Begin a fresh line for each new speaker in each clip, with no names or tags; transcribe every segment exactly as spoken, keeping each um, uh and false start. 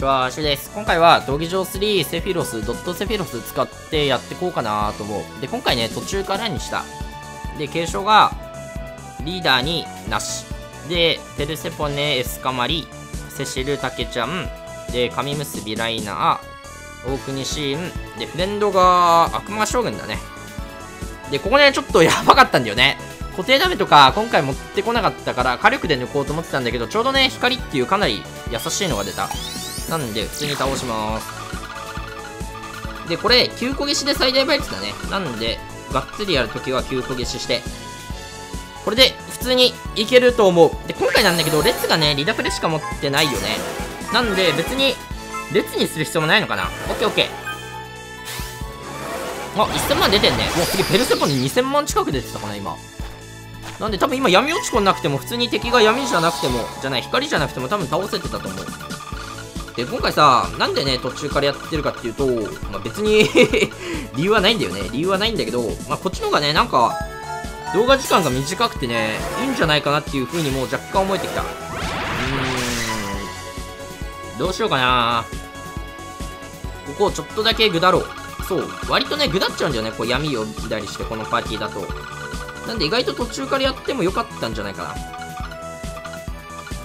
ちは、シュです。今回は、闘技場スリーセフィロス、ドットセフィロス使ってやっていこうかなと思う。で、今回ね、途中からにした。で、継承が、リーダーになし。で、ペルセポネ、エスカマリ、セシル、タケちゃん、で、神結びライナー、大国シーン、で、フレンドが悪魔将軍だね。で、ここね、ちょっとやばかったんだよね。固定ダメとか今回持ってこなかったから火力で抜こうと思ってたんだけど、ちょうどね光っていうかなり優しいのが出た。なんで普通に倒します。でこれきゅうこ消しで最大倍率だね。なんでがっつりやるときはきゅうこ消しして、これで普通にいけると思う。で今回なんだけど列がねリダフレしか持ってないよね。なんで別に列にする必要もないのかな。オッケーオッケー。あいっせんまん出てんね。もう次ペルセポンににせんまん近く出てたかな今。なんで多分今闇落ち込んなくても普通に敵が闇じゃなくてもじゃない光じゃなくても多分倒せてたと思う。で今回さなんでね途中からやってるかっていうと、まあ、別に理由はないんだよね。理由はないんだけど、まあ、こっちの方がねなんか動画時間が短くてねいいんじゃないかなっていう風にもう若干思えてきた。うーんどうしようかな。ここをちょっとだけぐだろう。そう割とねぐだっちゃうんだよねこう闇を左してこのパーティーだと。なんで意外と途中からやってもよかったんじゃないかな。はい。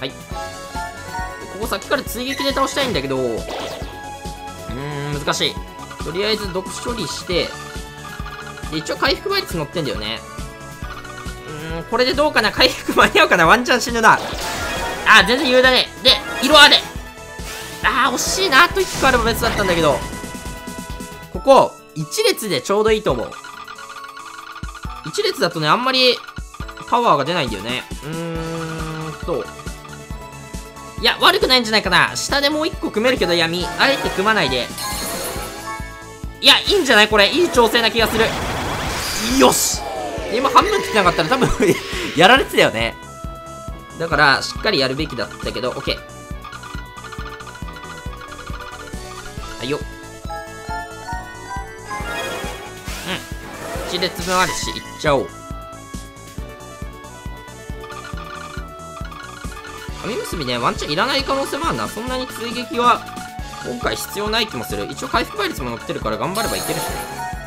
ここさっきから追撃で倒したいんだけど、うーん、難しい。とりあえず毒処理して、で、一応回復倍率乗ってんだよね。うーん、これでどうかな。回復間に合うかな。ワンチャン死ぬな。あー、全然余裕だね。で、色あれ。あー、惜しいな。あといっこあれば別だったんだけど、ここ、一列でちょうどいいと思う。一列だとね、あんまりパワーが出ないんだよね。うーんと。いや、悪くないんじゃないかな。下でもう一個組めるけど闇。あえて組まないで。いや、いいんじゃないこれ。いい調整な気がする。よし今半分切ってなかったら多分やられてたよね。だから、しっかりやるべきだったけど、オッケー。はいよ。一列分あるし、いっちゃおう。神結びね、ワンチャンいらない可能性もあるな。そんなに追撃は、今回必要ない気もする。一応回復倍率も乗ってるから頑張ればいけるしね。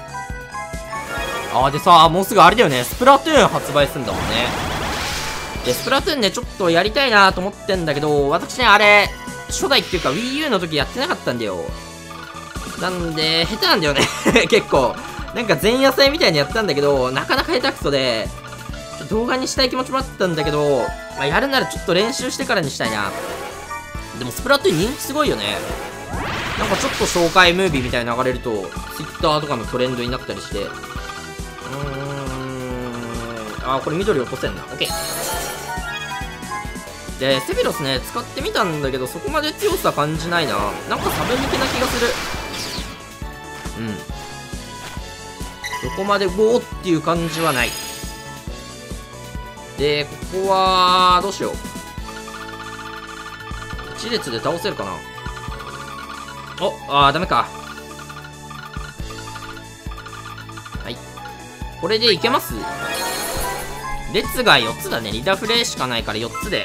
あー、でさ、もうすぐあれだよね。スプラトゥーン発売するんだもんね。で、スプラトゥーンね、ちょっとやりたいなと思ってんだけど、私ね、あれ、初代っていうか WiiU の時やってなかったんだよ。なんで、下手なんだよね。結構。なんか前夜祭みたいにやったんだけど、なかなか下手くそで、ちょっと動画にしたい気持ちもあったんだけど、まあ、やるならちょっと練習してからにしたいな。でもスプラトゥーン人気すごいよね。なんかちょっと紹介ムービーみたいに流れると、Twitter とかのトレンドになったりして。うーん。あー、これ緑落とせんな。オッケー。で、セフィロスね、使ってみたんだけど、そこまで強さ感じないな。なんかサブ向けな気がする。うん。どこまでゴーっていう感じはない。で、ここは、どうしよう。一列で倒せるかな。お、あー、ダメか。はい。これでいけます？列がよっつだね。リダフレしかないからよっつで。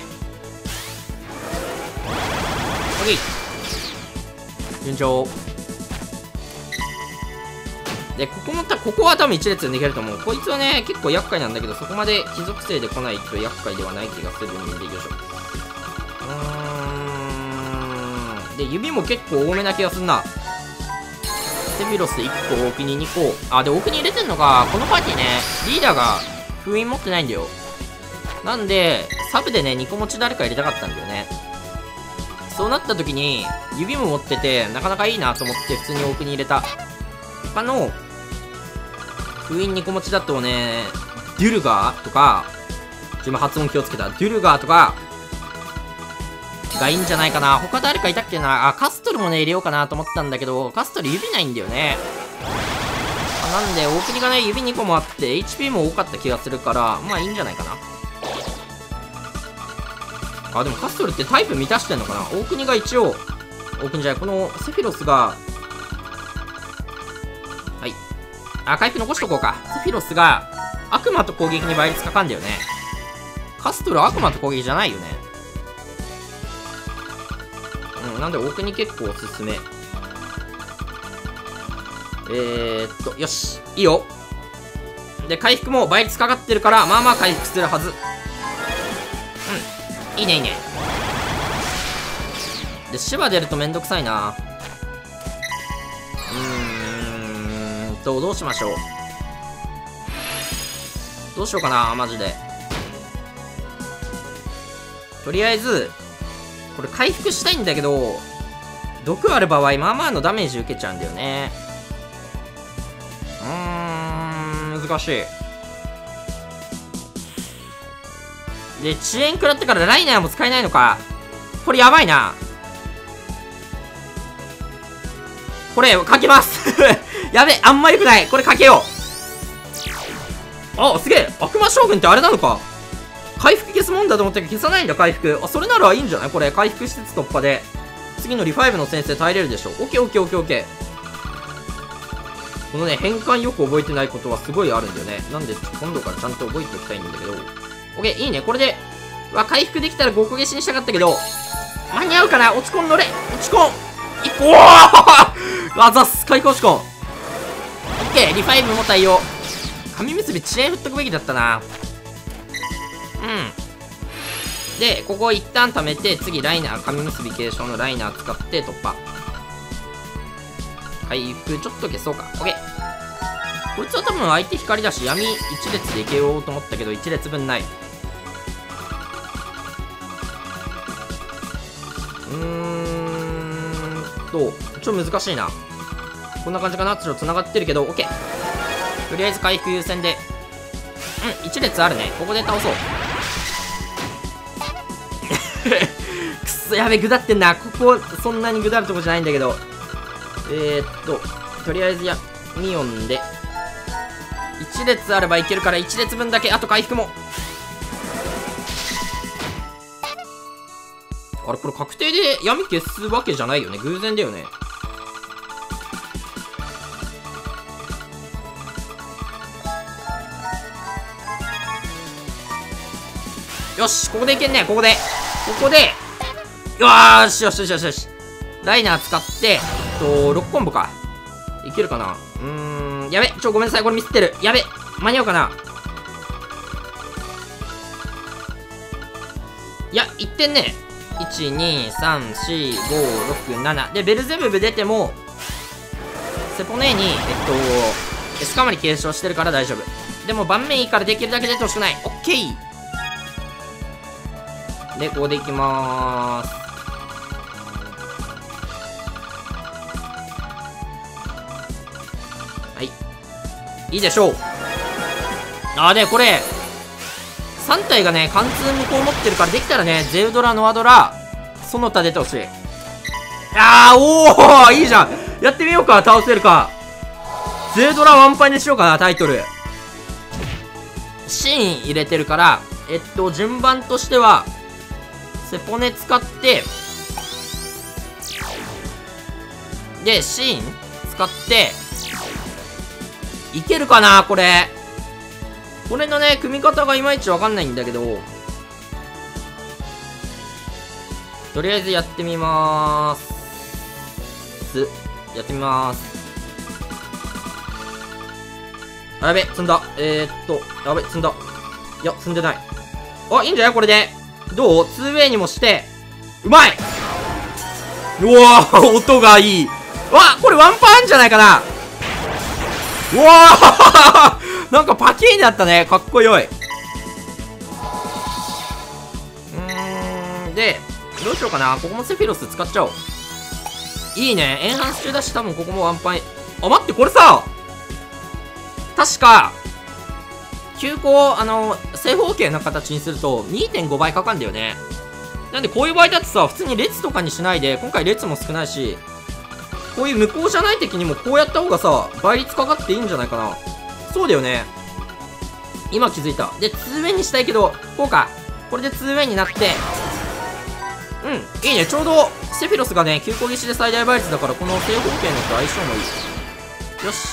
オッケー。順調。で、ここもた、ここは多分一列で抜けると思う。こいつはね、結構厄介なんだけど、そこまで貴族性で来ないと厄介ではない気がするんで、よいしょ。うーん。で、指も結構多めな気がするな。セフィロスいっこ、大国にこ。あ、で、大国入れてんのが、このパーティーね、リーダーが封印持ってないんだよ。なんで、サブでね、にこ持ち誰か入れたかったんだよね。そうなった時に、指も持ってて、なかなかいいなと思って普通に大国入れた。他の、封印にこ持ちだとね、デュルガーとか、自分発音気をつけた。デュルガーとか、がいいんじゃないかな。他誰かいたっけな。あ、カストルもね、入れようかなと思ったんだけど、カストル指ないんだよね。あなんで、大国がね、指にこもあって、エイチピー も多かった気がするから、まあいいんじゃないかな。あ、でもカストルってタイプ満たしてんのかな。大国が一応、大国じゃない、このセフィロスが、はい。あ、回復残しとこうか。セフィロスが、悪魔と攻撃に倍率かかんだよね。カストル悪魔と攻撃じゃないよね。うん。 ん、なんで奥に結構おすすめ。えーっと、よし。いいよ。で、回復も倍率かかってるから、まあまあ回復するはず。うん。いいね、いいね。で、芝出るとめんどくさいな。うーんと、どうしましょう。どうしようかな、マジで。とりあえず、これ回復したいんだけど、毒ある場合、まあまあのダメージ受けちゃうんだよね。うーん、難しい。で、遅延食らってからライナーも使えないのか。これやばいな。これ、かけますやべ、あんま良くない。これかけよう。あ、すげえ。悪魔将軍ってあれなのか。回復消すもんだと思ったけど消さないんだ、回復。あ、それならいいんじゃないこれ、回復施設突破で。次のリファイブの先生耐えれるでしょ。オッケーオッケーオッケーオッケー。このね、変換よく覚えてないことはすごいあるんだよね。なんで、今度からちゃんと覚えておきたいんだけど。オッケー、いいね。これで、わ、回復できたらごこ消しにしたかったけど、間に合うかな。落ち込ん乗れ。落ち込ん。いっこ、おーあざっす。開口押し込ん。オッケー、リファイブも対応。紙結び遅延振っとくべきだったな。うん。で、ここ一旦貯めて、次ライナー、紙結び継承のライナー使って突破。回復、ちょっと消そうか。オッケー。こいつは多分相手光だし、闇一列でいけようと思ったけど、一列分ない。うーんと、ちょっと難しいな。こんな感じかな。ちょっと繋がってるけど、オッケー。とりあえず回復優先で。うん、一列あるね。ここで倒そう。くそ、やべ、ぐだってんな。ここ、そんなにぐだるとこじゃないんだけど。えー、っと、とりあえずや、ミオンで。一列あればいけるから一列分だけ、あと回復も。あれ、これ確定で闇消すわけじゃないよね。偶然だよね。よし、ここでいけんね。ここで。ここで。よーし、よしよしよしよし。ライナー使って、えっと、ろくコンボか。いけるかな。うーん、やべ。ちょ、ごめんなさい。これミスってる。やべ。間に合うかな。いや、いってんね。いち、に、さん、よん、ご、ろく、なな。で、ベルゼブブ出ても、セポネーに、えっと、エスカマリ継承してるから大丈夫。でも、盤面いいからできるだけ出てほしくない。オッケー。で、ここでいきまーす。はい。いいでしょう。あー、で、これ、さん体がね、貫通無効持ってるから、できたらね、ゼウドラ、ノアドラ、その他出てほしい。あー、おーいいじゃん。やってみようか、倒せるか。ゼウドラワンパンにしようかな、タイトル。シーン入れてるから、えっと、順番としては、セポネ使って、で、シーン使って、いけるかなこれ。これのね、組み方がいまいちわかんないんだけど、とりあえずやってみまーす。やってみまーす。あ、やべ、積んだ。えー、っと、やべ、積んだ。いや、積んでない。あ、いいんじゃないこれで。どう ?ツーウェイ にもして、うまいうわー音がいい。わこれワンパンあんじゃないかな。うわーなんかパキーになったね。かっこよい。うーん、で、どうしようかな。ここもセフィロス使っちゃおう。いいね。エンハンス中だし、多分ここもワンパン。あ、待って、これさ、確か、急行、あの、正方形の形にすると にてんご 倍かかるんだよね。なんでこういう場合だとさ、普通に列とかにしないで、今回列も少ないし、こういう無効じゃない敵にもこうやった方がさ、倍率かかっていいんじゃないかな。そうだよね。今気づいた。で、ツーウェイにしたいけど、こうか。これでツーウェイになって、うん、いいね。ちょうど、セフィロスがね、急行消しで最大倍率だから、この正方形のと相性もいい。よし。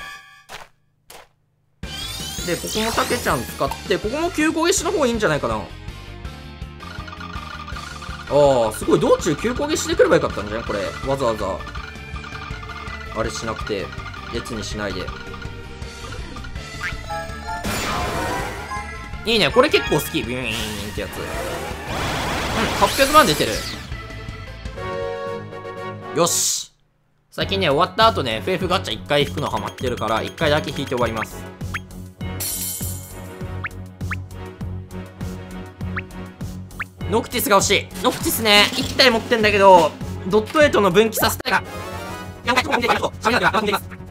で、ここもタケちゃん使って、ここも急行消しの方がいいんじゃないかな。 ああ、すごい。道中急攻撃してくればよかったんじゃんこれ。わざわざ。あれしなくて。列にしないで。いいね。これ結構好き。ビューンってやつ。うん、はっぴゃくまん出てる。よし。最近ね、終わった後ね、エフエフ ガチャいっかい引くのハマってるから、いっかいだけ引いて終わります。ノクティスが欲しい。ノクティスね、いち体持ってんだけど、ドットエイトの分岐させたいが、よんかいとか見てると、シャミナでは上がっています。